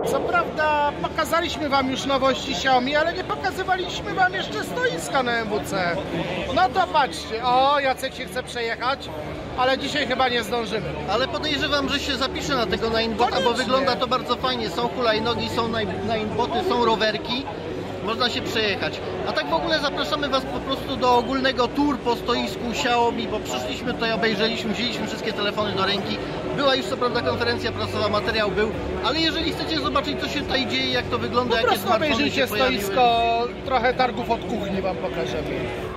Co prawda pokazaliśmy wam już nowości Xiaomi, ale nie pokazywaliśmy wam jeszcze stoiska na MWC. No to patrzcie, o, Jacek się chce przejechać, ale dzisiaj chyba nie zdążymy. Ale podejrzewam, że się zapiszę na tego Ninebota, bo wygląda to bardzo fajnie. Są hulajnogi, są Nineboty, są rowerki. Można się przejechać. A tak w ogóle zapraszamy Was po prostu do ogólnego tour po stoisku Xiaomi, bo przyszliśmy tutaj, obejrzeliśmy, wzięliśmy wszystkie telefony do ręki. Była już co prawda konferencja prasowa, materiał był, ale jeżeli chcecie zobaczyć, co się tutaj dzieje, jak to wygląda, Po jakie prostu smartfony się obejrzyjcie pojawiły. stoisko, trochę targów od kuchni wam pokażemy.